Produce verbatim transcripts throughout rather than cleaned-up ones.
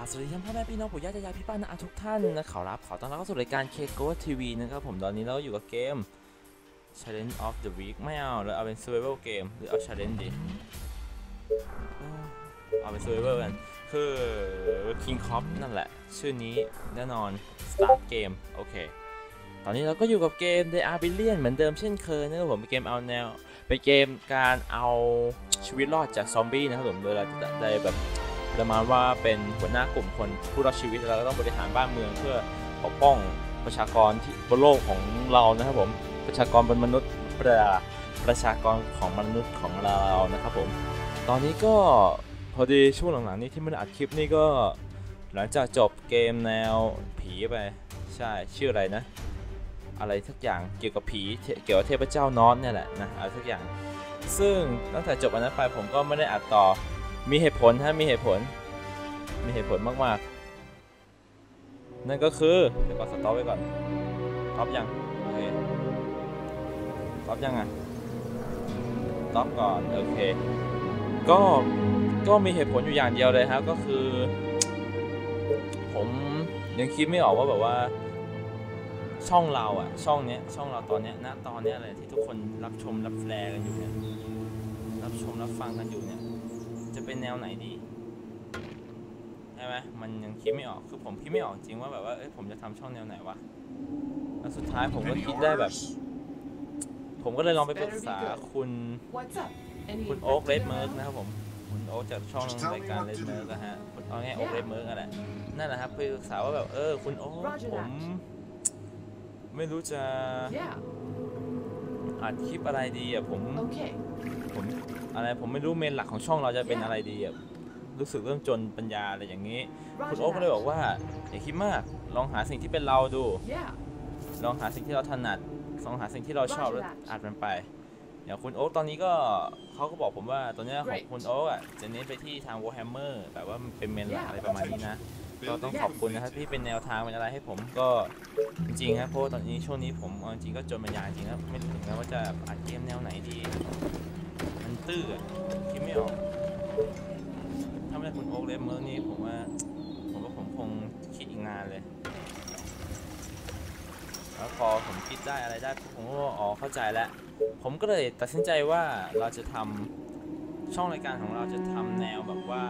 สวัสดีท่านพ่อแม่พี่น้องปู่ย่าตายายพี่ป้าน้าทุกท่านนะขอรับขอต้อนรับเข้าสู่รายการ เค โก ที วี นะครับผมตอนนี้เราอยู่กับเกม Challenge of the Week ไม่เอาแล้วเอาเป็น Survival Game หรือเอา Challenge ดีเอาเป็น Survival กันคือ King Cop นั่นแหละชื่อนี้แน่นอน Start Game โอเคตอนนี้เราก็อยู่กับเกม The Arbalian เหมือนเดิมเช่นเคยนะครับผมเป็นเกมเอาแนวเป็นเกมการเอาชีวิตรอดจากซอมบี้นะครับผมโดยเราจะได้แบบประมาณว่าเป็นหัวหน้ากลุ่มคนผู้รอดชีวิตแล้วก็ต้องบริหารบ้านเมืองเพื่อปกป้องประชากรที่บนโลกของเรานะครับผมประชากรบนมนุษย์ประประชากรของมนุษย์ของเรานะครับผมตอนนี้ก็พอดีช่วงหลังๆนี้ที่มันอัดคลิปนี่ก็หลังจากจบเกมแนวผีไปใช่ชื่ออะไรนะอะไรสักอย่างเกี่ยวกับผีเกี่ยวกับเทพเจ้านอสเนี่ยแหละนะอะไรสักอย่างซึ่งตั้งแต่จบอันนั้นไปผมก็ไม่ได้อัดต่อมีเหตุผลฮะมีเหตุผลมีเหตุผลมากๆนั่นก็คือเดี๋ยวก่อนสต็อปไว้ก่อนสต็อปยังโอเคสต็อปยังอ่ะสต็อปก่อนโอเคก็ก็มีเหตุผลอยู่อย่างเดียวเลยครับก็คือผมยังคิดไม่ออกว่าแบบว่าช่องเราอ่ะช่องเนี้ยช่องเราตอนเนี้ยณตอนเนี้ยอะไรที่ทุกคนรับชมรับแฟร์กันอยู่เนี่ยรับชมรับฟังกันอยู่เนี่ยจะเป็นแนวไหนดีใช่ไหมมันยังคิดไม่ออกคือผมคิดไม่ออกจริงว่าแบบว่าเอ้ยผมจะทำช่องแนวไหนวะแล้วสุดท้ายผมก็คิดได้แบบผมก็เลยลองไปปรึกษาคุณคุณโอ๊กเรดเมิร์กนะครับผมคุณโอ๊กจากช่องรายการเรดเมิร์กนะฮะเอาง่ายโอ๊กเรดเมิร์กอะไรนั่นแหละครับไปปรึกษาว่าแบบเออคุณโอ๊กผมไม่รู้จะอัดคลิปอะไรดีอ่ะผมผมอะไรผมไม่รู้เมนหลักของช่องเราจะเป็นอะไรดีอ่ะรู้สึกเริ่มจนปัญญาอะไรอย่างนี้คุณโอ๊คก็เลยบอกว่าอย่าคิดมากลองหาสิ่งที่เป็นเราดูลองหาสิ่งที่เราถนัดลองหาสิ่งที่เราชอบแล้วอัดมันไปอย่างคุณโอ๊คตอนนี้ก็เขาก็บอกผมว่าตอนนี้ของคุณโอ๊คอ่ะจะเน้นไปที่ทาง Warhammer แบบว่าเป็นเมนหลักอะไรประมาณนี้นะก็ต้องขอบคุณนะครับที่เป็นแนวทางเป็นอะไรให้ผมก็จริงๆครับเพราะตอนนี้ช่วงนี้ผมจริงก็จนปัญญาจริงแล้วไม่รู้ถึงแม้ว่าจะอัดเกมแนวไหนดีมันตื้อคิดไม่ออกถ้าไม่ได้คุณโอ๊คเลมเมอร์นี่ผมว่าผมว่าผมคงคิดอีกนานเลยแล้วพอผมคิดได้อะไรได้ผมก็อ๋อเข้าใจแล้วผมก็เลยตัดสินใจว่าเราจะทำช่องรายการของเราจะทำแนวแบบว่า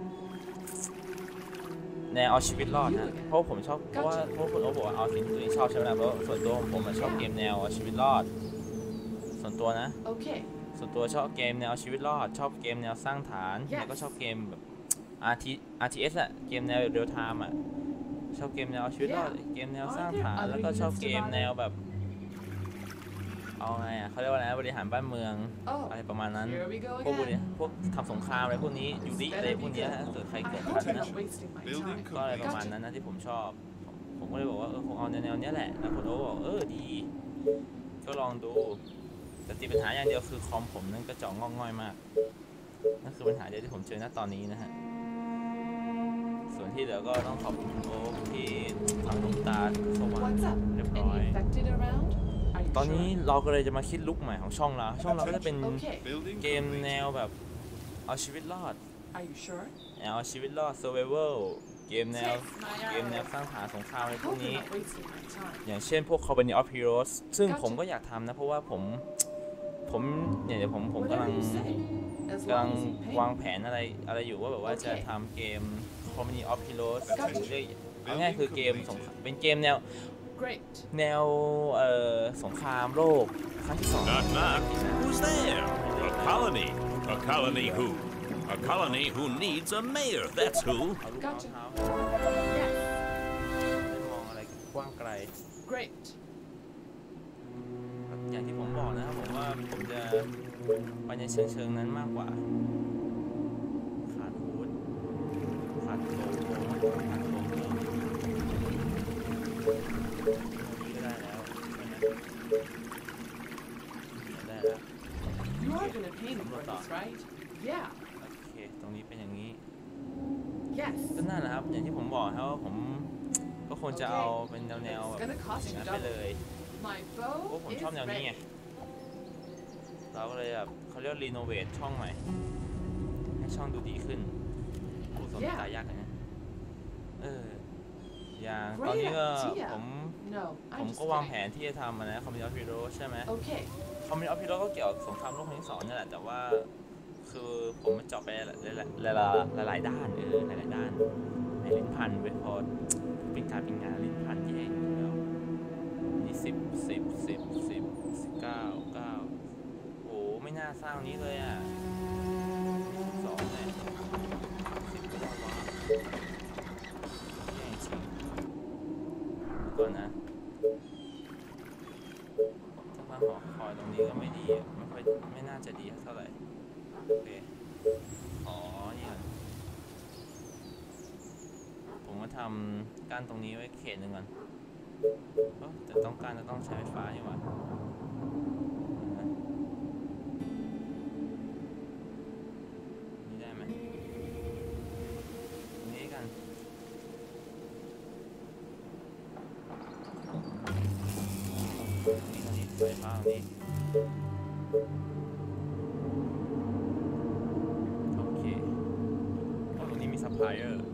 แนวเอาชีวิตรอดนะเพราะผมชอบเพราะว่าเพราะคุณโอ๊คบอกว่าเอาสิ่งที่ตัวเองชอบใช่ไหมเพราะส่วนตัวผมชอบเกมแนวเอาชีวิตรอดส่วนตัวนะส่วนตัวชอบเกมแนวชีวิตรอดชอบเกมแนวสร้างฐานแล้วก็ชอบเกมแบบ อาร์ ที เอส อะเกมแนวเรียลไทม์อะชอบเกมแนวชีวิตรอดเกมแนวสร้างฐานแล้วก็ชอบเกมแนวแบบเอาไงอะเขาเรียกว่าอะไรบริหารบ้านเมืองอะไรประมาณนั้นพวกพวกนี้พวกทำสงครามอะไรพวกนี้ยูริอะไรพวกนี้ถ้าเกิดใครเกิดทันนะก็อะไรประมาณนั้นนะที่ผมชอบผมก็เลยบอกว่าเออผมเอาแนวๆนี้แหละแล้วคุณโอ๊คบอกเออดีก็ลองดูแต่ติดปัญหาอย่างเดียวคือคอมผมนั่นกระจอกงอกง่อยมากนั่นคือปัญหาเดียวที่ผมเจอณตอนนี้นะฮะส่วนที่เหลือก็ต้องขอบคุณโอ๊คที่ทำลูกตาสว่างเรียบร้อยตอนนี้เราก็เลยจะมาคิดลุคใหม่ของช่องเราช่องเราก็จะเป็นเกมแนวแบบเอาชีวิตรอดเอาชีวิตรอด survival เกมแนวเกมแนวสร้างฐานสงครามอะไรพวกนี้อย่างเช่นพวก Company of Heroes ซึ่งผมก็อยากทำนะเพราะว่าผมผมเนี่ยเดี๋ยวผมผมกำลังกำลังวางแผนอะไรอะไรอยู่ว่าแบบว่าจะทำเกม Company of Heroes เรียกเอาง่ายคือเกมสงเป็นเกมแนวแนวเอ่อสงครามโลกครั้งที่สอง Knock knock. Who's there? A colony. A colony who? A colony who needs a mayor. That's who. เอาลูกเท้าได้มองอะไรกว้างไกล Great. อย่างที่ผมบอกนะครับผมว่าผมจะไปในเชิงเชิงนั้นมากกว่าขาดฮูดขาดโลโก้ขาดโลโก้ก็ได้แล้วได้แล้ว You are gonna pay me for this, right? Yeah. โอเคตรงนี้เป็นอย่างนี้ Yes. ก็นั่นแหละครับอย่างที่ผมบอกครับว่าผมก็ควรจะเอาเป็นแนวๆแบบอย่างนั้นไปเลย My เพราะ bow ผมชอบ is แนวนี้ไง ready. เราก็เลยแบบเขาเรียกรีโนเวทช่องใหม่ให้ช่องดูดีขึ้นผู้สนตายยากเลยนะเอออย่างตอนนี้ก็ผม No, ผม I'm just ก็วางแผ kidding. นที่จะทำนะคอมมิวนิตี้ออฟฮีโร่ใช่ไหม Okay. คอมมิวนิตี้ออฟฮีโร่ก็เกี่ยวกับสงครามโลกครั้งที่สองนี่แหละแต่ว่าคือผมมันเจาะไปหลายหลายๆด้านเออหลายๆด้านในลิ้นพันเว้ยพอเป็นการเป็นงานลิ้นพันแย่งอยู่แล้วนี่สิบสิบสิบสิบสิบเก้าเก้าโอ้ไม่น่าสร้างนี้เลยอ่ะสองเลยสิบก็ได้วะแย่จริงก่อนนะถ้ามาหอคอยตรงนี้ก็ไม่ดีไม่ค่อยไม่น่าจะดีเท่าไหร่โอเคอ๋อนี่ก่อนผมมาทำกั้นตรงนี้ไว้เขตหนึ่งก่อนแต่ต้องการจะต้องใช้ไฟฟ้านี่หว่านี่ได้ไหมตรงนี้กันนี่ตรงนี้ไฟฟ้าตรงนี้โอเคเพราะตรงนี้มีซัพพลายเออร์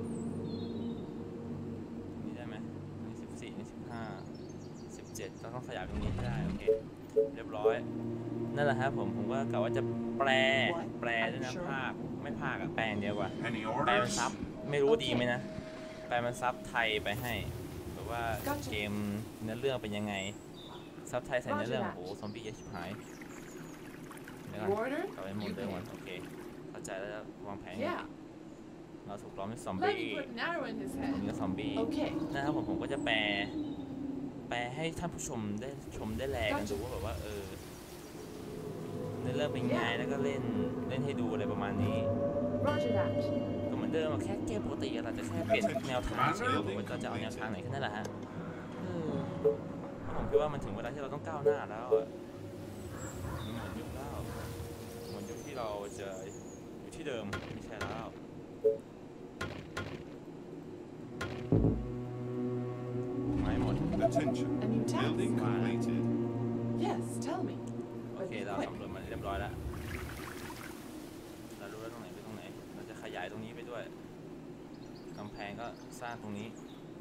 นี่ได้ไหมนี่สิบสี่นี่สิบห้าสิบเจ็ดเราต้องขยับตรงนี้ให้ได้โอเคเรียบร้อยนั่นแหละครับผมผมก็กะว่าจะแปลแปลด้วยนะภาคไม่ภาคอะแปลอย่างเดียวกว่า Any แปลเป็น orders? ซับไม่รู้ดีไหมนะแปลเป็นซับไทยไปให้แบบว่าเกมเนื้อเรื่องเป็นยังไงซับไทยใส่เนื้อเรื่องโอ้โหซอมบี้เยอะชิบหายเดี๋ยวก่อน You order? กลับไปโหมดเดิมก่อนโอเคเข้าใจแล้ววางแผน Yeah. เราถูกล้อมด้วยซอม Let บี้ me put an arrow in his ตรงนี้ head. ก็ซอมบี้ Okay. นะครับผมผมก็จะแปลแปลให้ท่านผู้ชมได้ชมได้แลกันดูว่าแบบว่าเออเนื้อเรื่องเป็นไงแล้วก็เล่นเล่นให้ดูอะไรประมาณนี้ Roger that. ก็เหมือนเดิมอะแค่เกมปกติเราจะแค่เปลี่ยนแนวทางเฉยๆว่าเราจะเอาแนวทางไหนแค่นั้นแหละฮะเพราะผมคิดว่ามันถึงเวลาที่เราต้องก้าวหน้าแล้วอะมันเหมือนยุคแล้วเหมือนยุคที่เราจะอยู่ที่เดิมไม่ใช่แล้วไม้หมด Attention. A new task. Building completed. Yes, tell me. โอ But เค be เรา quick. สำรวจมันเรียบร้อยแล้วเรารู้แล้วตรงไหนไปตรงไหนเราจะขยายตรงนี้ไปด้วยกำแพงก็สร้างตรงนี้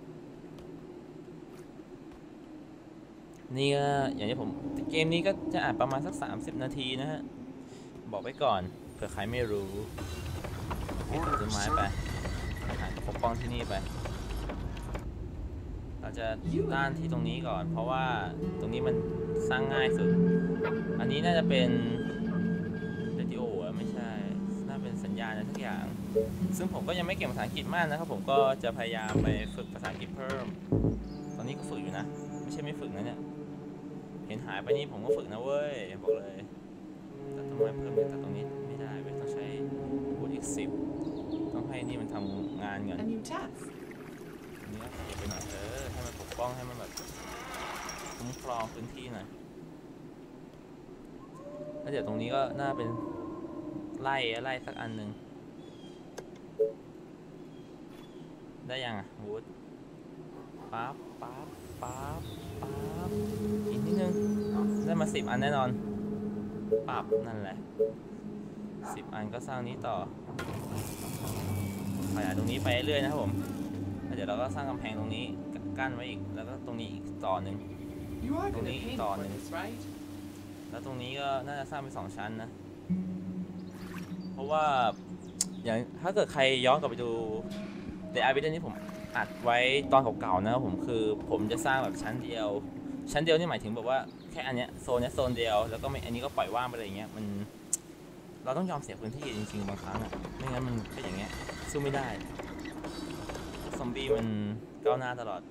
นี่ก็อย่างที่ผมเกมนี้ก็จะอ่านประมาณสักสามสิบนาทีนะฮะบอกไว้ก่อนเผื่อใครไม่รู้ตัดต้นไม้ไปปกป้องที่นี่ไปเราจะด้านที่ตรงนี้ก่อนเพราะว่าตรงนี้มันสร้างง่ายสุดอันนี้น่าจะเป็นเรดิโอไม่ใช่น่าเป็นสัญญาณอะไรสักอย่างซึ่งผมก็ยังไม่เก่งภาษาอังกฤษมากนะครับผมก็จะพยายามไปฝึกภาษาอังกฤษเพิ่มตอนนี้ก็ฝึกอยู่นะไม่ใช่ไม่ฝึกนะเนี่ยเห็นหายไปนี่ผมก็ฝึกนะเว้ยบอกเลยแต่ทำไมเพิ่มแต่ตรงนี้ไม่ได้เว้ยต้องใช้บวกอีกสิบต้องให้นี่มันทำงานก่อน A new task. อันนี้ก็ขยับไปหน่อยเออให้มันปกป้องให้มันแบบคุ้มครองพื้นที่หน่อยแล้วเดี๋ยวตรงนี้ก็น่าเป็นไล่ไล่สักอันหนึ่งได้ยังอ่ะวูดปั๊บปั๊บปั๊บปั๊บอีกนิดนึงได้มาสิบอันแน่นอนปั๊บนั่นแหละสิบอันก็สร้างนี้ต่อขยายตรงนี้ไปเรื่อยนะครับผมแล้วเดี๋ยวเราก็สร้างกำแพงตรงนี้กั้นไว้อีกแล้วก็ตรงนี้อีกต่อหนึ่ง You are Don't gonna need pay me thorn for in this, right? แล้วตรงนี้ก็น่าจะสร้างเป็นสองชั้นนะเพราะว่าอย่างถ้าเกิดใครย้อนกลับไปดู The Arbiton ที่ผมอัดไว้ตอนเก่าๆนะครับผมคือผมจะสร้างแบบชั้นเดียวชั้นเดียวนี่หมายถึงแบบว่าแค่อันเนี้ยโซนเนี้ยโซนเดียวแล้วก็ไม่อันนี้ก็ปล่อยว่างไปเลยอย่างเงี้ยมันเราต้องยอมเสียพื้นที่จริงๆบางครั้งอ่ะไม่งั้นมันก็อย่างเงี้ยสู้ไม่ได้ซอมบี้มันก้าวหน้าตลอด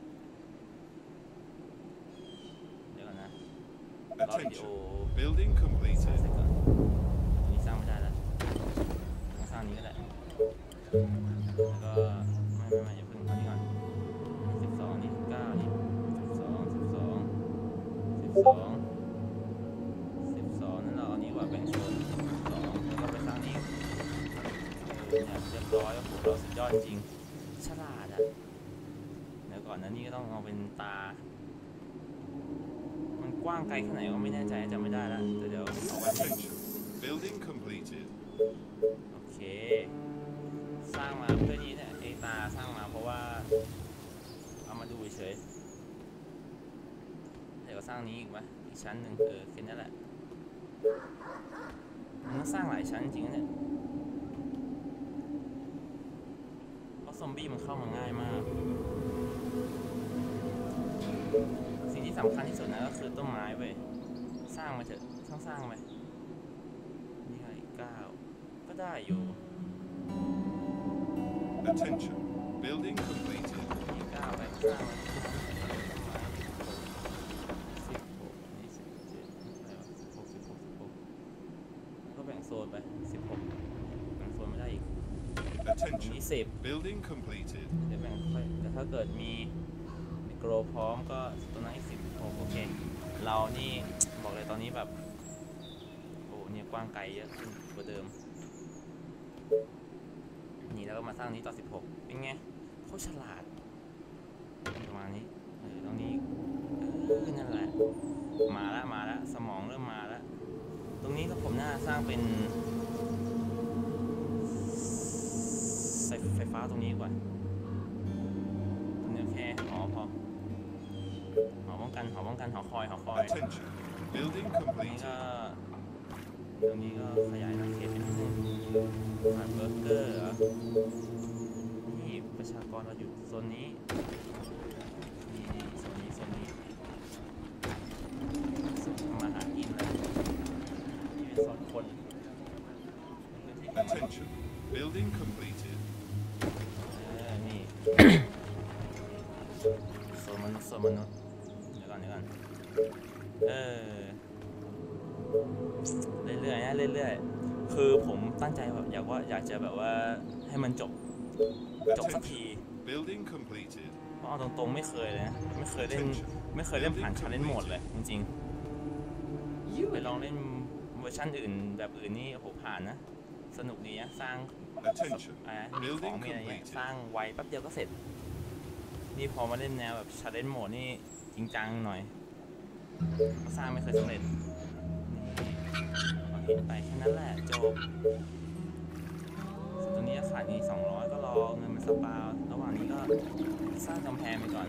เดี๋ยวก่อนนะรอวิดีโอ Attention. Building สร้าง completed. เสร็จก่อนอันนี้สร้างไม่ได้แล้วต้องสร้างนี้ก็ได้แล้วก็ไม่ไม่ไม่อย่าเพิ่งเอานี้ก่อนสิบสองนี่เก้านี่สิบสองสิบสองสิบสองสิบสองนั่นเราเอานี้ว่าแบ่งโซนสองแล้วก็ไปสร้างนี้เออเนี่ยเรียบร้อยแล้วผมเราสุดยอดจริงฉลาดอ่ะเดี๋ยวก่อนนะนี่ก็ต้องเอาเป็นตามันกว้างไกลแค่ไหนก็ไม่แน่ใจจำไม่ได้แล้วแต่เดี๋ยวเอาไว้ให้อีก Building completed. โอเคสร้างมาเพื่อนี้เนี่ยไอตาสร้างมาเพราะว่าเฉยๆเดี๋ยวก็สร้างนี้อีกวะอีกชั้นหนึ่งเออแค่นั้นแหละมันต้องสร้างหลายชั้นจริงๆเนี่ยเพราะซอมบี้มันเข้ามาง่ายมากสิ่งที่สำคัญที่สุดนะก็คือต้นไม้เว้ยสร้างมาเถอะต้องสร้างไปนี่ไงเก้าก็ได้อยู่ Attention. Building completed. นี่เก้าไปสร้างมาต้นไม้สิบหกนี่สิบเจ็ดอะไรวะสิบหกสิบหกสิบหกก็แบ่งโซนไปสิบหกแบ่งโซนไม่ได้อีกอัน Attention. นี้สิบ Building completed. เดี๋ยวแบ่งค่อยแต่ถ้าเกิดมีมีโกรพร้อมก็ตัวนั้นอีกสิบหกโอเคเรานี่บอกเลยตอนนี้แบบโอ้เนี่ยกว้างไกลเยอะขึ้นกว่าเดิมนี่แล้วก็มาสร้างนี้ต่อสิบหกเป็นไงเขาฉลาดประมาณนี้เออตรงนี้เออนั่นแหละมาละมาละสมองเริ่มมาละตรงนี้ก็ผมน่าสร้างเป็นไฟไฟฟ้าตรงนี้ดีกว่าตรงนี้แค่หอพอหอป้องกันหอป้องกันหอคอยหอคอย Attention. Building ตรงนี้ completed. ก็ตรงนี้ก็ขยายอาณาเขตไปนิดนึงผ่านเบอร์เกอร์เหรอนี่ประชากรเราอยู่โซนนี้นี่นี่โซนนี้โซนนี้โซนทำมาหากินเลยนี่เป็นโซนคน Attention. Building completed. เออนี่ โซนมนุษย์โซนมนุษย์เดี๋ยวก่อนเดี๋ยวก่อนเออเรื่อยๆนะเรื่อยๆคือผมตั้งใจแบบอยากว่าอยากจะแบบว่าให้มันจบจบสักที Building completed. เพราะเอาตรงๆไม่เคยเลยนะไม่เคยเล่นไม่เคยเล่นผ่านชาเลนจ์โหมดเลยจริง You ๆไป and ลองเล่นเวอร์ชันอื่นแบบอื่นนี่โอ้โหผ่านนะสนุกดีนะสร้าง Attention. อะไรนะมีของมีอะไรเงี้ยสร้างไวแป๊บเดียวก็เสร็จนี่พอมาเล่นแนวแบบชาเลนจ์โหมดนี่จริงจังหน่อยสร้างไม่เคยสำเร็จเอาหินไปแค่นั้นแหละจบตรงนี้ขาดนี้สองร้อยก็รอเงินมันสปาระหว่างนี้ก็สร้างกำแพงไปก่อน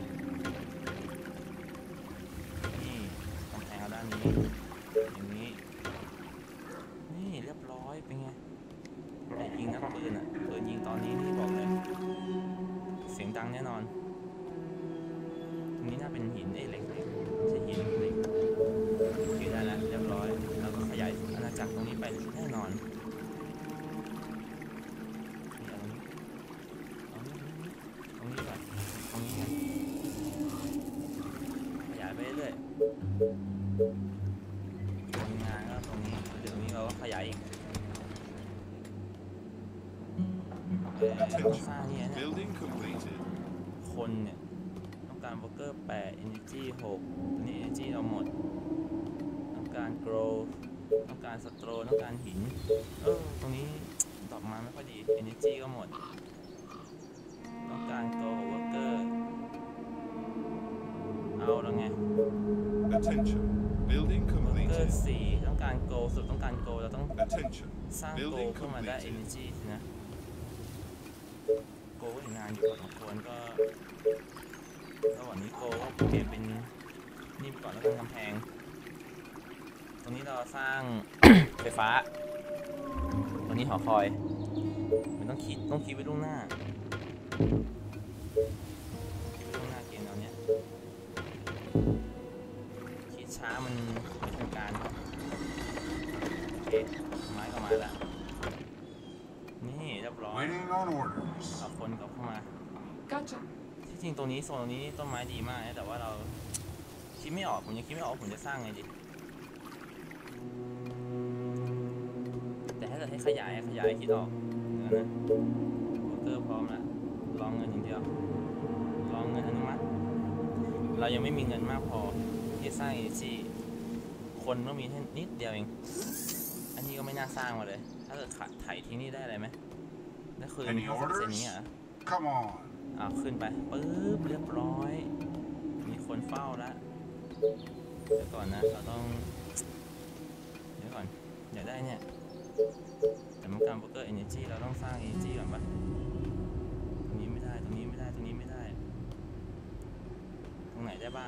นี่กำแพงเอาด้านนี้อย่างนี้นี่เรียบร้อยเป็นไงไอ้ยิงนักปืนอ่ะปืนยิงตอนนี้นี่บอกเลยเสียงดังแน่นอนตรงนี้น่าเป็นหินไอ้เหล็กเหล็กไม่ใช่หินเหล็กยืดได้แล้วเรียบร้อยแล้วก็ขยายอาณาจักรตรงนี้ไปแน่นอนตรงนี้ก่อนตรงนี้กันขยายไปเรื่อยตรงงานก็ตรงนี้เดี๋ยวตรงนี้เราก็ขยายอีกเออต้องสร้างนี่นะ Building completed. คนเนี่ยต้องการบล็อกเกอร์แปด energy หกตัวนี้ energy เราหมดต้องการ grow ต้องการสโตรต้องการหินเออตรงนี้ดอกมาไม่ค่อยดี energy ก็หมดต้องการ grow worker เอาแล้วไง Attention. Building เบอร์เกอ completed. ร์สี่ต้องการ grow สุดต้องการ grow เราต้อง Attention. สร้าง grow Building ขึ้นมาได้ completed. energy สินะ grow อีกนานอยู่พอสมควรก็ระหว่างนี้ grow ก็เปลี่ยนเป็นนี่ไปก่อนแล้วกันกำแพงตรงนี้เราสร้าง ไฟฟ้าตรงนี้หอคอยมันต้องคิดต้องคิดไว้ล่วงหน้าคิดไว้ล่วงหน้าเกมเราเนี้ยคิดช้ามันไม่ทันการโอเคไม้ก็มาแล้วนี่เรียบร้อย Waiting on orders. เอาคนกลับเข้ามา Gotcha. ที่จริงตรงนี้โซนตรงนี้ต้นไม้ดีมากนะแต่ว่าเราคิดไม่ออกผมยังคิดไม่ออกว่าผมจะสร้างไงดีแต่ถ้าเกิดให้ขยายขยายคิดออกเดี๋ยวนะโบรกเกอร์พร้อมแล้วรองเงินอย่างเดียวรองเงินอนุมัติเรายังไม่มีเงินมากพอที่จะสร้างเอจีคนต้องมีแค่นิดเดียวเองอันนี้ก็ไม่น่าสร้างมาเลยถ้าเกิดขาดไถทิ้งนี่ได้อะไรไหมได้คืน Any ห้าสิบเปอร์เซ็นต์ orders? นี้เหรอ Come on. อ้าวขึ้นไปปึ๊บเรียบร้อยมีคนเฝ้าแล้วเดี๋ยวก่อนนะเราต้องเดี๋ยวก่อนอยากได้เนี่ยแต่มันการโบรกเกอร์เอเนจีเราต้องสร้างเอเนจีก่อนปะตรงนี้ไม่ได้ตรงนี้ไม่ได้ตรงนี้ไม่ได้ได้บ้าง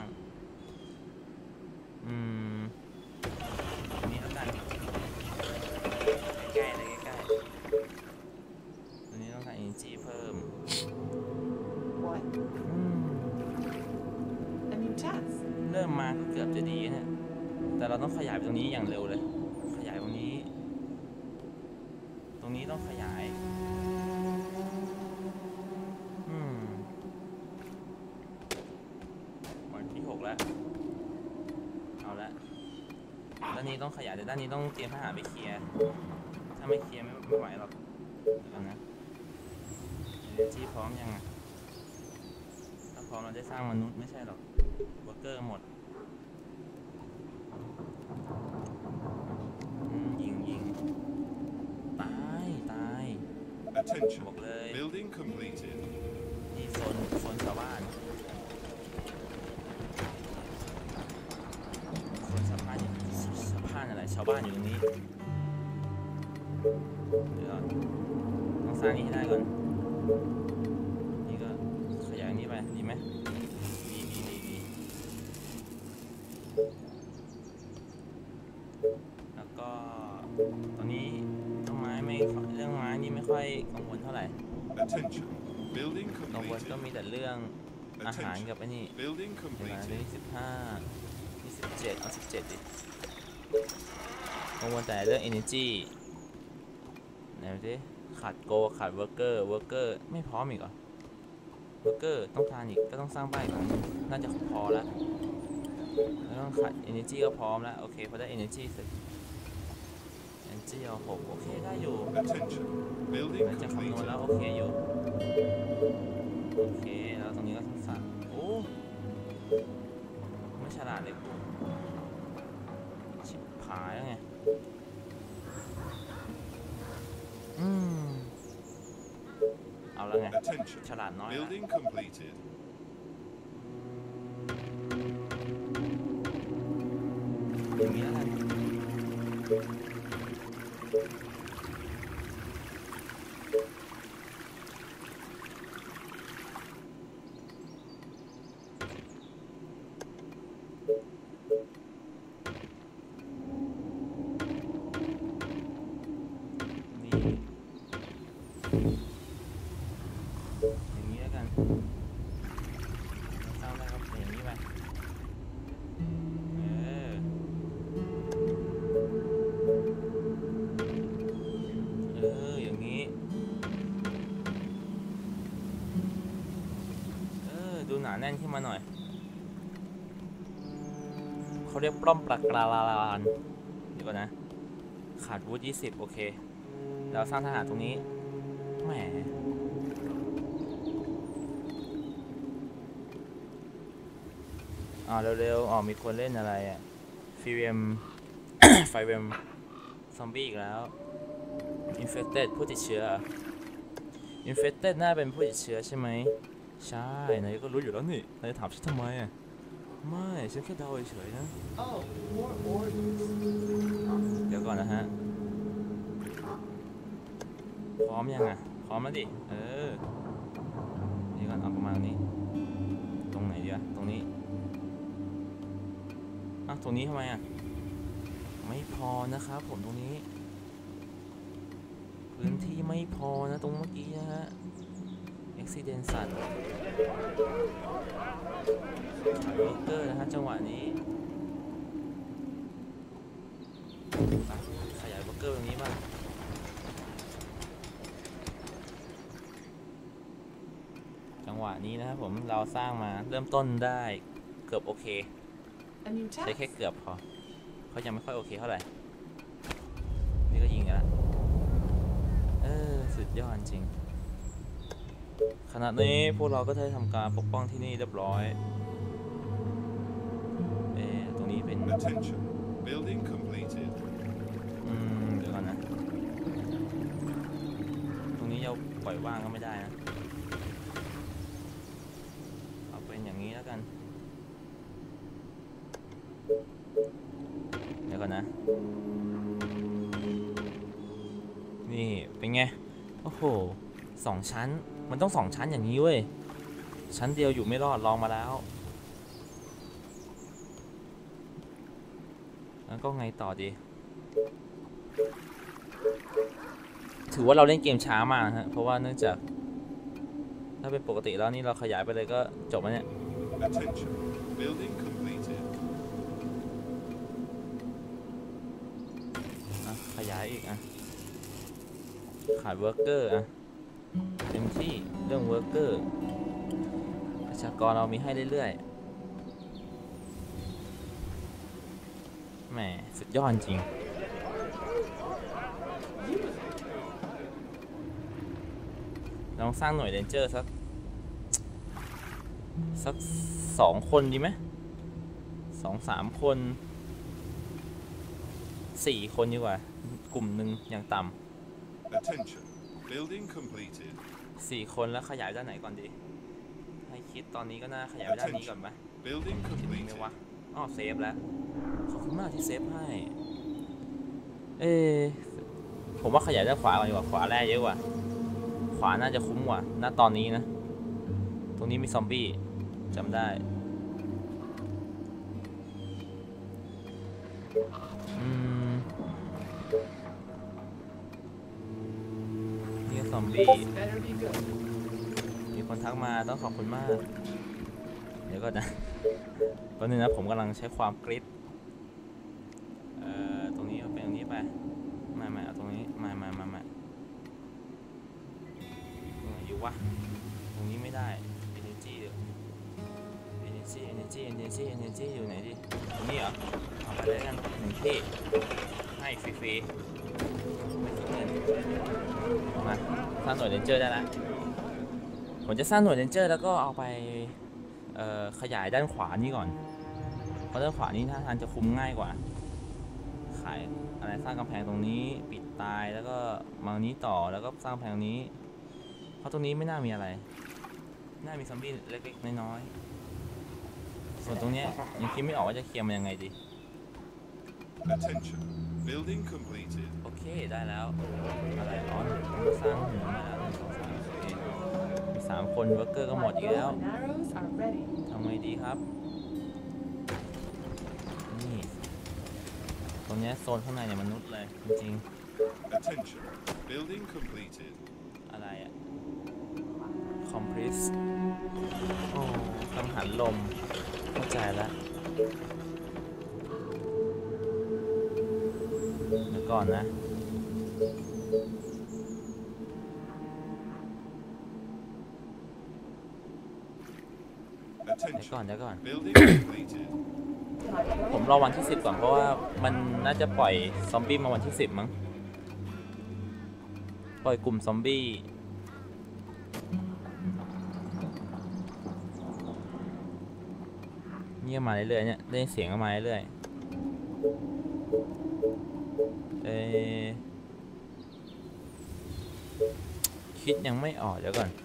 อืมนี่แล้วกันใกล้ๆเลยใกล้ๆตัวนี้ต้องการ energy เพิ่ม What? อืม A new task. เริ่มมาก็เกือบจะดีนะแต่เราต้องขยายไปตรงนี้อย่างเร็วเลยขยายตรงนี้ตรงนี้ต้องขยายอืมวันที่หกแล้วเอาละด้านนี้ต้องขยายแต่ด้านนี้ต้องเตรียมทหารไปเคลียร์ถ้าไม่เคลียร์ไม่ไม่ไหวหรอกเดี๋ยวก่อนนะเอเนจีพร้อมยังอ่ะถ้าพร้อมเราได้สร้างมนุษย์ไม่ใช่หรอกเวิร์กเกอร์หมดอืมยิงยิงตายตาย Attention. บอกเลย Building completed. นี่โซนโซนชาวบ้านโซนชาวบ้านชาวบ้านอะไรชาวบ้านอยู่ตรงนี้เดี๋ยวต้องสร้างนี้ให้ได้ก่อนนี่ก็ขยายนี้ไปดีไหมดีดีดีดีแล้วก็ตอนนี้ต้นไม้ไม่เรื่องไม้นี่ไม่ค่อยกังวลเท่าไหร่ Attention. Building กังวลก็ completed. มีแต่เรื่องอาหารกับไอ้นี่ Building เดี๋ยวนะ completed. เดือนที่สิบห้าที่สิบเจ็ดเอาสิบเจ็ดดิกังวลแต่เรื่อง energy ไหนดูดิขาดโกขาดเวิร์กเกอร์เวิร์กเกอร์ไม่พร้อมอีกเหรอเวิร์กเกอร์ต้องการอีกก็ต้องสร้างบ้านอีกหลังนึงน่าจะพอแล้วแล้วต้องขาด energy ก็พร้อมแล้วโอเคพอได้ energy เสร็จ energy เอาหกโอเคได้อยู่ Attention. หลั Building งจากคำนวณ completed. แล้วโอเคอยู่โอเคแล้วตรงนี้ก็ต้องสั่งโอ้ไม่ฉลาดเลยกูชิบหายแล้วไงอืมเอาแล้วไง Attention. ฉลาดน้อยละ Building completed. อย่างนี้แล้วกันนี่อย่างนี้แล้วกันสร้างได้ครับอย่างนี้ไปเออเอออย่างนี้เออดูหนาแน่นขึ้นมาหน่อยเขาเรียกปล้อมปลักกลาลาลานเดี๋ยวก่อนนะขาดวูดยี่สิบโอเคแล้วสร้างทหารตรงนี้แหมอ่าเร็วๆอ๋อมีคนเล่นอะไรอ่ะฟีเวม ไฟเวมซอมบี้อีกแล้ว infected ผู้ติดเชื้อ infected น่าเป็นผู้ติดเชื้อใช่ไหมใช่นายก็รู้อยู่แล้วนี่นายถามฉันทำไมอ่ะไม่ฉันแค่เดาเฉยๆนะ Oh, more orders. เดี๋ยวก่อนนะฮะพร้อมยังอ่ะพร้อมแล้วดิเออเดี๋ยวก่อนเอาประมาณนี้ตรงไหนดีวะตรงนี้อ่ะตรงนี้ทำไมอ่ะไม่พอนะครับผมตรงนี้พื้นที่ไม่พอนะตรงเมื่อกี้นะฮะ accident สัตว์ขายเบอร์เกอร์นะฮะจังหวะนี้อ่ะขยายเบอร์เกอร์ตรงนี้บ้างจังหวะนี้นะครับผมเราสร้างมาเริ่มต้นได้เกือบโอเค A new ใช้ task. แค่เกือบพอเขายังไม่ค่อยโอเคเท่าไหร่นี่ก็ยิงกันละเออสุดยอดจริงขณะนี้พวกเราก็ได้ทำการปกป้องที่นี่เรียบร้อยเอ๊ะตรงนี้เป็น Attention. Building completed. อืมเดี๋ยวก่อนนะตรงนี้เราปล่อยว่างก็ไม่ได้นะเอาเป็นอย่างนี้แล้วกันเดี๋ยวก่อนนะนี่เป็นไงโอ้โหสองชั้นมันต้องสองชั้นอย่างนี้เว้ยชั้นเดียวอยู่ไม่รอดลองมาแล้วแล้วก็ไงต่อดีถือว่าเราเล่นเกมช้ามากฮะเพราะว่าเนื่องจากถ้าเป็นปกติแล้วนี่เราขยายไปเลยก็จบแล้วเนี่ย Attention. Building completed. อ่ะขยายอีกอ่ะขาดเวิร์กเกอร์อ่ะเต็มที่เรื่องเวิร์กเกอร์ประชากรเรามีให้เรื่อยๆแหมสุดยอดจริงลองสร้างหน่วยเรนเจอร์สักสักสองคนดีไหมสองสามคนสี่คนดีกว่ากลุ่มหนึ่งอย่างต่ำ Attention. Building completed. สี่คนแล้วขยายด้านไหนก่อนดีให้คิดตอนนี้ก็น่าขยายไปด้านนี้ก่อนไหม Building คิดดีไหม completed. วะอ๋อเซฟแล้วขอบคุณมากที่เซฟให้เออผมว่าขยายด้านขวาก่อนดีกว่าขวาแรกเยอะกว่าขวาน่าจะคุ้มกว่าณตอนนี้นะตรงนี้มีซอมบี้จำได้อืมนี่ซอมบี้ This better be good. มีคนทักมาต้องขอบคุณมาก เดี๋ยวก็นะตอนนี้นะผมกำลังใช้ความกริดเอ่อตรงนี้เอาเป็นตรงนี้ไปไม่ไม่เอาตรงนี้ไม่ไม่ไม่ไม่ตรงไหนอยู่วะตรงนี้ไม่ได้ energy เดี๋ยว energy energy energy energy อยู่ไหนดิตรงนี้เหรอเอาไปเลยกันหนึ่งที่ให้ฟรีๆไม่คิดเงินมาสร้างหน่วยเรนเจอร์ได้แล้วผมจะสร้างหน่วยเรนเจอร์แล้วก็เอาไปเอ่อขยายด้านขวานี่ก่อนเพราะด้านขวานี้ท่าทางจะคุมง่ายกว่าขายอะไรสร้างกำแพงตรงนี้ปิดตายแล้วก็มาตรงนี้ต่อแล้วก็สร้างกำแพงตรงนี้เพราะตรงนี้ไม่น่ามีอะไรน่ามีซอมบี้เล็กๆน้อยๆส่วนตรงเนี้ยยังคิดไม่ออกว่าจะเคลียร์มันยังไงดี Attention. Building completed. โอเคได้แล้วอะไรอ๋อผมสร้างหัวมาแล้วหนึ่งสองสามโอเคมีสามคนเวิร์กเกอร์ก็หมด My อีก bow แล้ว and arrows are ready. ทำไงดีครับนี่ตรงเนี้ยโซนข้างในเนี่ยมนุษย์เลยจริง Attention. Building completed. ๆอะไรอะคอมเพรสโอ้กังหันลมเข้าใจแล้วเดี๋ยวก่อนนะเดี๋ยว Attention. ก่อนเดี๋ยวก่อน Building completed. My ผม bow รอวันที่สิบก่อนเพราะว่ามันน่าจะปล่อยซอมบี้มาวันที่สิบมั้งปล่อยกลุ่มซอมบี้เงียบมาเรื่อยๆเนี่ยได้ยินเสียงก็มาเรื่อยๆเออคิดยังไม่ออกเดี๋ยวก่อน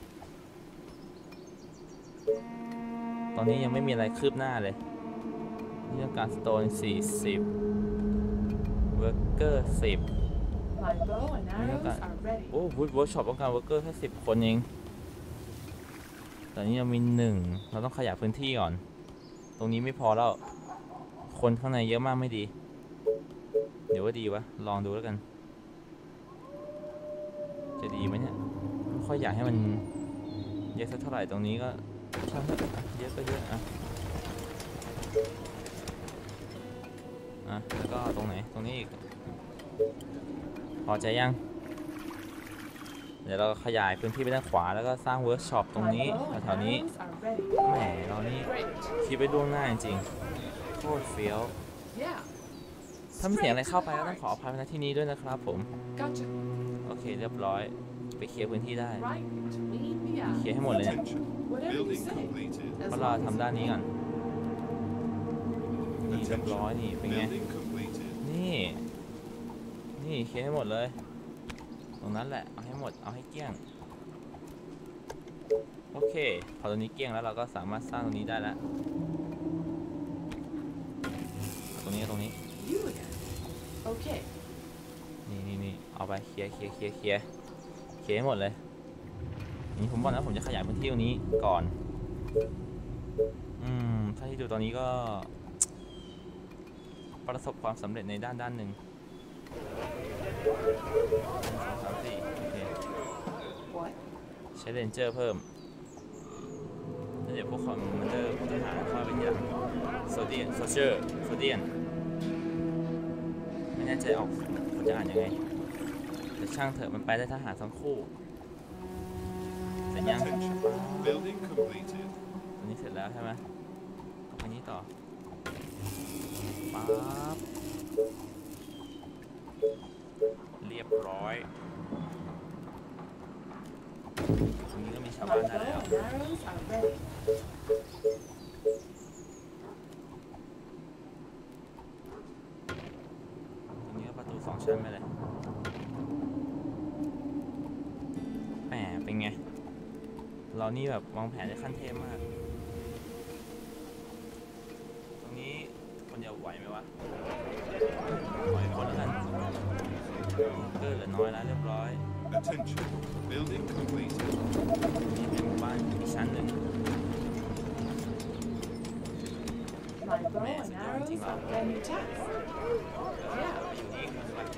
ตอนนี้ยังไม่มีอะไรคืบหน้าเลยเรื่องการสโตนสี่สิบเวิร์กเกอร์สิบ My bow and arrows are ready. โอ้วูดเวิร์กช็อปต้องการเวิร์กเกอร์แค่สิบคนเองตอนนี้เรามีหนึ่งเราต้องขยายพื้นที่ก่อนตรงนี้ไม่พอแล้ว คนข้างในเยอะมากไม่ดี เดี๋ยวว่าดีวะ ลองดูแล้วกัน จะดีไหมเนี่ยไม่ค่อยอยากให้มันเยอะสักเท่าไหร่ตรงนี้ก็ช่างเถอะเยอะก็เยอะอ่ะอ่ะแล้วก็ตรงไหนตรงนี้อีกพอใจยัง เดี๋ยวเราขยายพื้นที่ไปด้านขวาแล้วก็สร้างเวิร์กช็อปตรง My นี้ bow and แถวๆนี้ arrows are ready. แหมเรานี่ Great. คิดไปล่วงหน้าจริงๆโคตรเฟี้ยว Yeah. ถ้ามีเสียงอะไร Straight to เข้า the ไปก็ต้อง heart. ขออภัยณที่นี้ด้วยนะครับผม Gotcha. โอเคเรียบร้อย ไปเคลียร์พื้นที่ได้ Right. Lead me เคลีย out. ร์ให้หมดเลยเนี่ย Attention. Whatever you Building say. completed. As เพราะเรา long as ทำด้านนี้ก่อน นี่เรียบร้อยนี่เป็นไง Building completed. นี่ นี่เคลียร์ให้หมดเลย ตรงนั้นแหละ เอาให้หมด เอาให้เกลี้ยง โอเค พอตรงนี้เกลี้ยงแล้วเราก็สามารถสร้างตรงนี้ได้แล้ว ตรงนี้ตรงนี้ You again. Okay. นี่นี่นี่เอาไปเคลียร์เคลียร์เคลียร์เคลียร์เคลียร์ให้หมดเลยนี่ผมบอกนะผมจะขยายพื้นที่ตรงนี้ก่อน อืมถ้าที่ดูตอนนี้ก็ประสบความสำเร็จในด้านด้านหนึ่งสองสามสี่โอเค What? ใช้เรนเจอร์เพิ่มแล้วเดี๋ยวพวกคอมมานเดอร์พวกทหารเข้าไปทีหลังโซเดียนโซเชอร์โซเดียนไม่แน่ใจออกมันจะอ่านยังไงแต่ช่างเถอะมันไปได้ทหารทั้งคู่เสร็จยัง Attention. Building completed. ตัวนี้เสร็จแล้วใช่ไหมก็ไปนี้ต่อปั๊บเรียบร้อยตรงนี้ก็มีชาว My บ้าน bow ได้แล้ว and arrows are ready. ตรงนี้ก็ประตูสองชั้นไปเลยแหมเป็นไงเรานี่แบบวางแผนได้ขั้นเทพมากตรงนี้คนเดียวไหวไหมวะไหวคนแล้วกันเกิดเหลือน้อยแล้วเรียบร้อย Attention. Building completed. นี่เป็นหมู่บ้านอีกชั้นหนึ่ง My bow Man, and so arrows daunting, are huh? ready to attack. แล้วไปอยู่นี่คืออะไร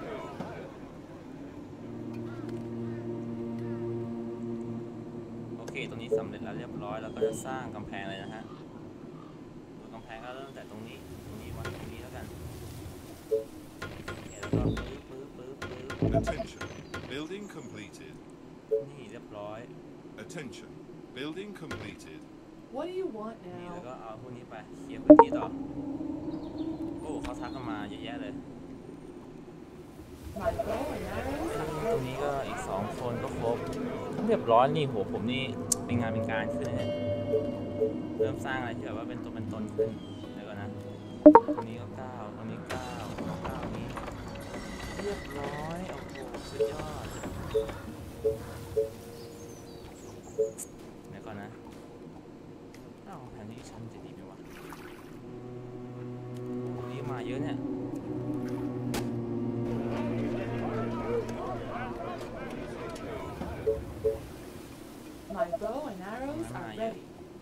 โอเคตรงนี้สำเร็จแล้วเรียบร้อยแล้วก็จะสร้างกำแพงเลยนะฮะตัวกำแพงก็เริ่มแต่ตรงนี้ตรงนี้วัดตรงนี้แล้วกันโอเคแล้วก็ปื๊บปื๊บปื๊บปื๊บ Attention. Building completed. นี่เรียบร้อย Attention. Building completed. What do you want นี่แล้ว now? ก็เอาพวกนี้ไปเคลียร์พื้นที่ต่อโอ้เขาทักกันมาเยอะแยะเลย My bow and arrows ต are รง ready. นี้ก็อีกสองคนก็ครบเรียบร้อยนี่โหผมนี่เป็นงานเป็นการขึ้นนะเนี่ยเริ่มสร้างอะไรที่แบบว่าเป็นตัวเป็นตนขึ้นเดี๋ยวก่อนนะตรงนี้ก็เก้าตรงนี้เก้าเก้านี้เรียบร้อยโอ้โหสุดยอดเดี๋ยวก่อนนะเอ้าแผนที่ชั้นจะดีไหมวะโอ้โหนี่มาเยอะเนี่ย My bow and arrows are ready.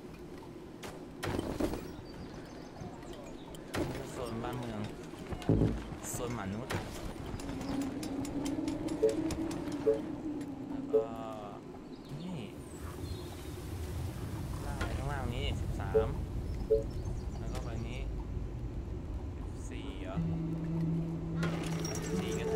โซนบ้านเมืองโซนมนุษย์แล้วก็นี่ได้ข้างล่างนี้สิบสามแล้วก็ไปนี้สิบสี่เหรอสี่ก็ได้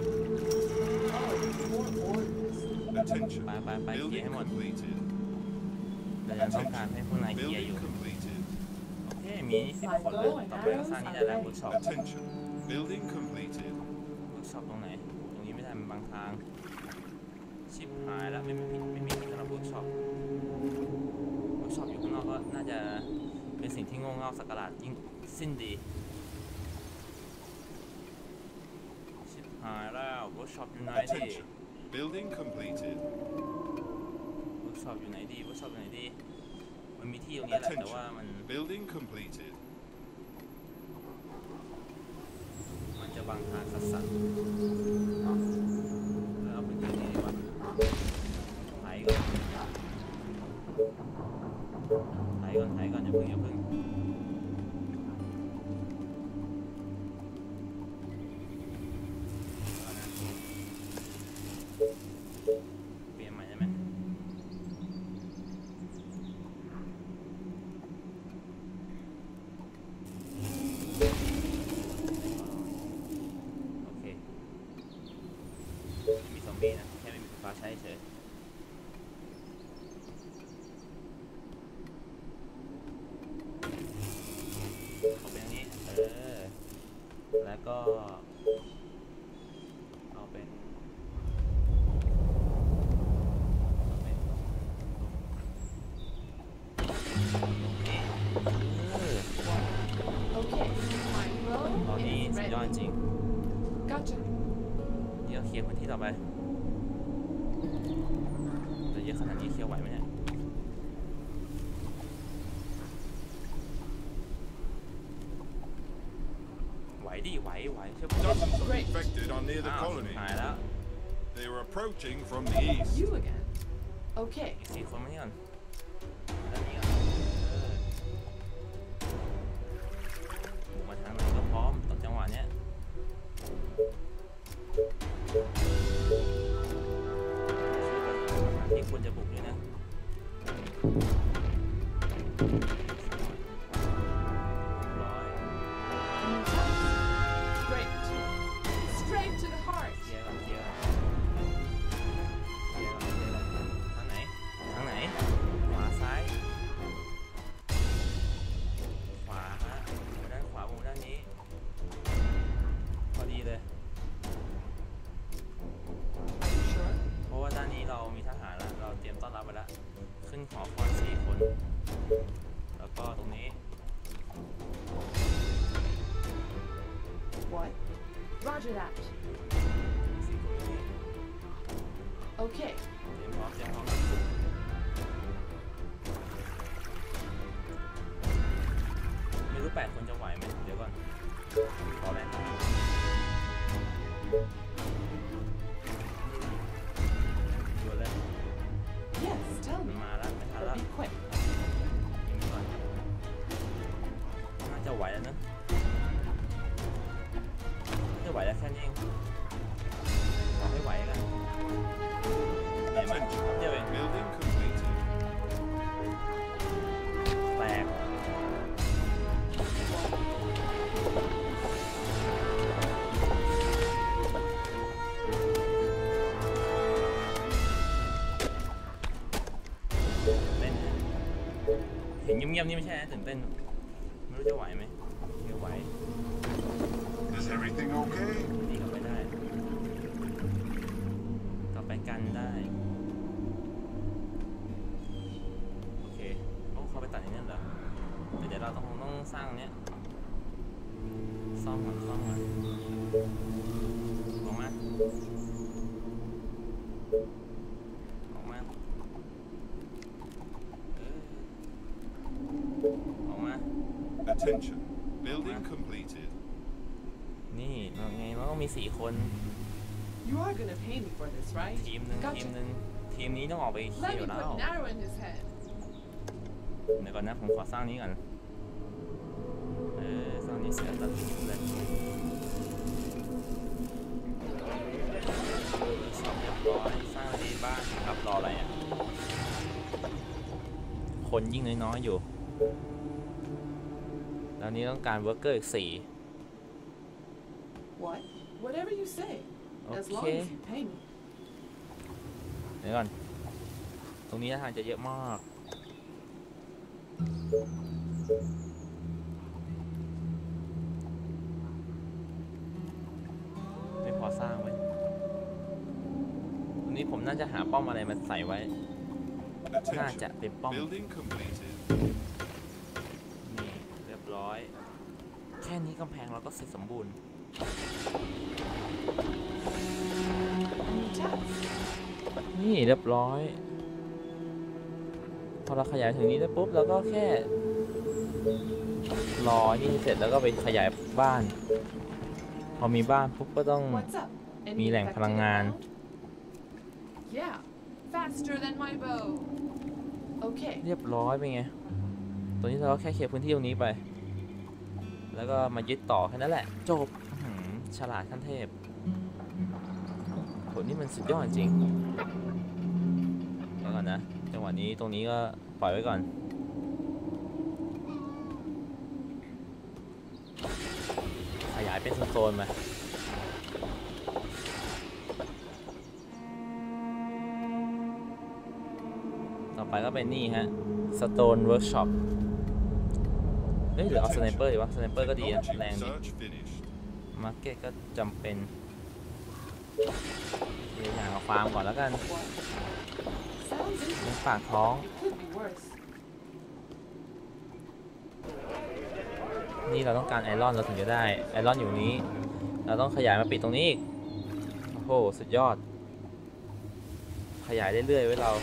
Oh, more orders. Attention. ไปไปไปเคลียร์ Building ให้หมด completed. เรายังต้องการให้พวกนายเคลียร์อ Building ยู่ completed. โอเคมีนี่สิบคนเลยต่อไปก็สร้างนี่ได้แล้วเวิร์กช็อป Attention. Building completed. เวิร์กช็อปตรงไหนตรงนี้ไม่ได้มันบางทางชิปหายแล้วไม่มีไม่มีสำหรับเวิร์กช็อป เวิร์กช็อปอยู่ข้างนอกก็น่าจะเป็นสิ่งที่โง่เง่าสักการะยิ่งสิ้นดีชิบหายแล้วเวิร์กช็อปอยู่ไหนดี Attention. Building completed. เวิร์กช็อปอยู่ไหนดีเวิร์กช็อปอยู่ไหนดีมันมีที่ตรงนี้แหละแต่ว่ามัน Attention. Building completed. มันจะบังทางสัสสัสเนาะแล้วเอาไปที่นี่ดีกว่าไถก่อนไถก่อนไถก่อนอย่าเพิ่งอย่าเพิ่งเปลี่ยนใหม่ได้ไหมโอเคมีซอมบี้นะแค่ไม่มีไฟฟ้าใช้เฉยเอาเป็นอย่างนี้เออแล้วก็เอาเป็นเอาเป็นตรงตรงนี้เออ Okay, my ตอน bow นี้ is สุดยอด ready. จริง Gotcha. เดี๋ยวเคลียร์พื้นที่ต่อไปแต่เยอะขนาดนี้เคลียร์ไหวไหมเนี่ยไหวดิไหวไหวเชื่อผม Dozens of Great. infected are near the อ้าว colony. หายแล้ว They are approaching from the east. You again. Okay. อีกสี่คนมานี่ก่อนด้านนี้ก่อนเออบุกมาทางไหนก็พร้อมต่อจังหวะร้อย Great. Straight to the heart. เคลียร์ก่อนเคลียร์ก่อนเคลียร์ก่อนเคลียร์ก่อนทางไหนทางไหนขวาซ้ายขวาฮะมุมด้านขวามุมด้านนี้พอดีเลย Are you sure? เพราะว่าด้านนี้เรามีทหารแล้วเราเตรียมต้อนรับไปแล้วขึ้นหอคอยสี่คนแล้วก็ตรงนี้ What? Roger that. สี่คนตรงนี้ Okay. เตรียมพร้อมเตรียมพร้อมไม่รู้แปดคนจะไหวไหมเดี๋ยวก่อนขอแรงตามด่วนเลย Yes, tell มัน me. มาแล้วไม่ทัน But แล้ว be quick. ยิงก่อนน่าจะไหวแล้วนะน่าจะไหวแล้วแค่นี้เองขอให้ไหวกันเห็นไหมเดี๋ยวเอง Building completed. แตกเต้นนะเห็นเงียบๆนี่ไม่ใช่นะตื่นเต้นไม่รู้จะไหวไหมเดี๋ยวไหว Is everything okay? นี่กลับไปได้กลับไปกันได้โอเคโอ้เขาไปตัดอย่างนี้เหรอแต่เดี๋ยวเราต้องต้องสร้างเนี้ยซ่อมก่อนซ่อมก่อนออกมาออกมาเออออกมา Attention. Building completed. นี่เราไงเราต้องมีสี่คน You are gonna pay me for this, right? ทีมหนึ่ง Gotcha. ทีมหนึ่งทีมนี้ต้องออกไปเขี่ Let ยว me แล้ว put an arrow in his head. เดี๋ยวก่อนนะผมขอสร้างนี้ก่อนเออสร้างนี้เสร็จแล้วทิ้งเลยสองเรียบร้อยสร้างอะไรดีบ้างครับรออะไรอ่ะคนยิ่งน้อยๆอยู่แล้วนี้ต้องการเวิร์กเกอร์อีกสี่ What? Whatever you say. As long Okay. as you pay me. เดี๋ยวก่อนตรงนี้ท่าทางจะเยอะมากไม่พอสร้างไว้ตรงนี้ผมน่าจะหาป้อมอะไรมาใส่ไว้น่าจะ Attention. เป็นป้อม Building completed. นี่เรียบร้อยแค่นี้กำแพงเราก็เสร็จสมบูรณ์ New task. นี่เรียบร้อยพอเราขยายถึงนี้ได้ปุ๊บเราก็แค่รอนี่เสร็จแล้วก็ไปขยายบ้าน พอมีบ้านปุ๊บก็ต้อง What's up? Any มีแหล่งพลัง infected งาน around? Yeah. Faster than my bow. Okay. เรียบร้อยเป็นไงตัวนี้เราก็แค่เคลียร์พื้นที่ตรงนี้ไป แล้วก็มายึดต่อแค่นั้นแหละจบอื้อหือฉลาดขั้นเทพโหนี่มันสุดยอดจริงเดี๋ยวก่อนนะจังหวะนี้ตรงนี้ก็ปล่อยไว้ก่อนขยายเป็นโซนๆมาต่อไปก็เป็นนี่ฮะ Stone Workshop เฮ้ยหรือเอาสไนเปอร์ดีวะสไนเปอร์ก็ดีอะ Technology แรงดี search finished. มาร์เก็ตก็จำเป็นเดี๋ยวอย่างเอาฟาร์มก่อนแล้วกัน What? Sounds เลี้ยง interesting. ปากท้อง It could be worse. นี่เราต้องการไอรอนเราถึงจะได้ไอรอนอยู่นี้ เราต้องขยายมาปิดตรงนี้อีกโอ้โหสุดยอด ขยายเรื่อยๆไว้เรา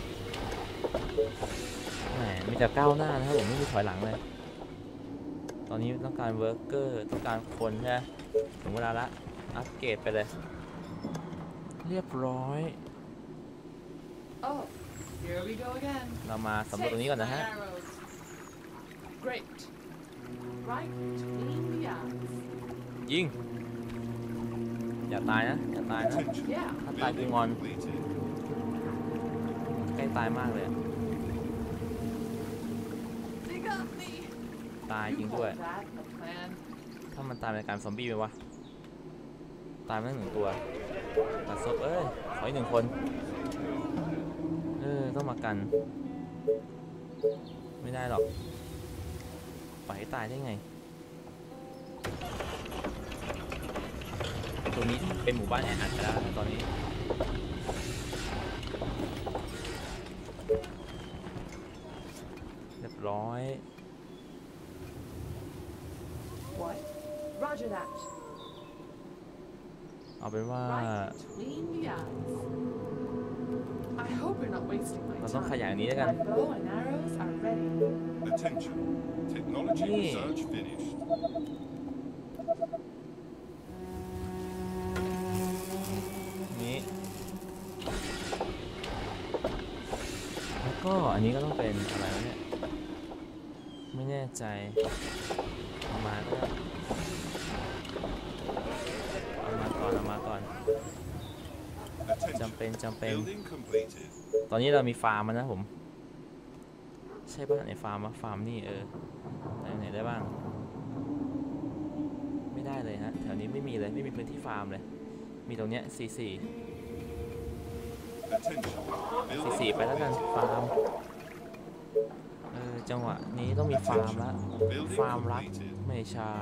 แหมมีแต่ก้าวหน้านะครับผมไม่มีถอยหลังเลย ตอนนี้ต้องการเวิร์กเกอร์ต้องการคนใช่ไหมถึงเวลาละอัปเกรดไปเลย เรียบร้อย Oh, here we go again. เรามาสำรวจตรงนี้ก่อนนะฮะ Take my arrows. Great. Right between the eyes. ยิง อย่าตายนะ อย่าตายนะ Attention. Yeah. ถ้าตายกู Building งอน completed. ใกล้ตายมากเลยอะตายจริง You ด้วย call that a plan? ถ้ามันตายในการซอมบี้ไหมวะ ตายไปตั้งหนึ่งตัวตัดศพเอ้ย ขออีกหนึ่งคน เออ ต้องมากัน ไม่ได้หรอกปล่อยให้ตายได้ไง ตรงนี้เป็นหมู่บ้านแออัดไปแล้วนะตอนนี้ เรียบร้อย What? Roger that. เอาเป็นว่า Right between the eyes. I hope you're not wasting my เราต้องข time. ยายนี้แล้วกัน My bow and arrows are ready. Attention. Technology Yeah. research finished. นี้ แล้วก็อันนี้ก็ต้องเป็นอะไรวะเนี่ย ไม่แน่ใจเอามาก็ได้เอามาก่อนเอามาก่อน จำ Attention. เป็นจำเป็น Building completed. ตอนนี้เรามีฟาร์มแล้วนะผม ใช่ป่ะไหนฟาร์มวะฟาร์มนี่เออไหนไหนได้บ้าง ไม่ได้เลยฮะแถวนี้ไม่มีเลยไม่มีพื้นที่ฟาร์มเลย มีตรงเนี้ยสี่สี่ Attention. สี่ Building สี่ไปแล้วกัน completed. ฟาร์มเออจังหวะนี้ต้องมีฟาร์มละ Building ฟาร์มรัก completed. ไม่ใช่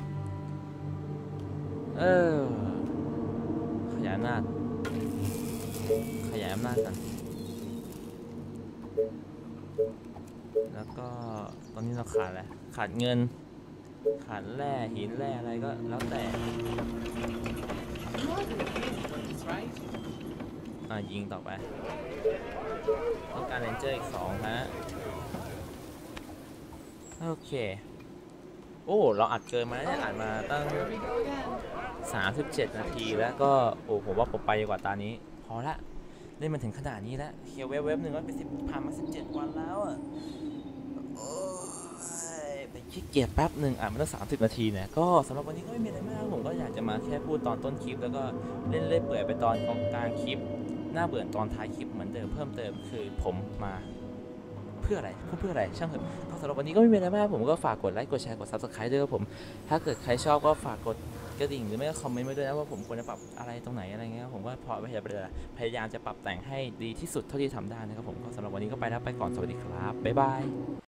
เออขยายอำนาจขยายอำนาจกันแล้วก็ตอนนี้เราขาดอะไรขาดเงินขาดแร่หินแร่อะไรก็แล้วแต่ You are the unicorns, right? อ่ะยิงต่อไปต้องการเรนเจอร์อีกสองฮะโอเคโอ้เราอัดเกินมาเนี่ยอัดมาตั้ง Here we go again. สามสิบเจ็ดนาทีแล้วก็โอ้ผมว่าผมไปดีกว่าตานี้พอละเล่นมันถึงขนาดนี้แล้วเคียวเว็บเว็บหนึ่งก็เป็นสิบผ่านมาสิบเจ็ดวันแล้วอ่ะโอ้ยไปขี้เกียจแป๊บหนึ่งอ่ะมันต้องสามสิบนาทีเนี่ยก็สำหรับวันนี้ก็ไม่มีอะไรมากผมก็อยากจะมาแค่พูดตอนต้นคลิปแล้วก็เล่นเล่นเปื่อยไปตอนกลางคลิปหน้าเบื่อตอนท้ายคลิปเหมือนเดิมเพิ่มเติมคือผมมาเพื่ออะไรเพื่อเพื่ออะไรช่างเถอะก็สำหรับวันนี้ก็ไม่มีอะไรมากผมก็ฝากกดไลค์กดแชร์กด ซับสไครบ์ ด้วยครับผมถ้าเกิดใครชอบก็ฝากกดกระดิ่งหรือไม่ก็คอมเมนต์ไว้ด้วยนะว่าผมควรจะปรับอะไรตรงไหนอะไรเงี้ยผมก็พอพยายามพยายามจะปรับแต่งให้ดีที่สุดเท่าที่ทำได้นะครับผมก็สำหรับวันนี้ก็ไปแล้วไปก่อนสวัสดีครับบ๊ายบาย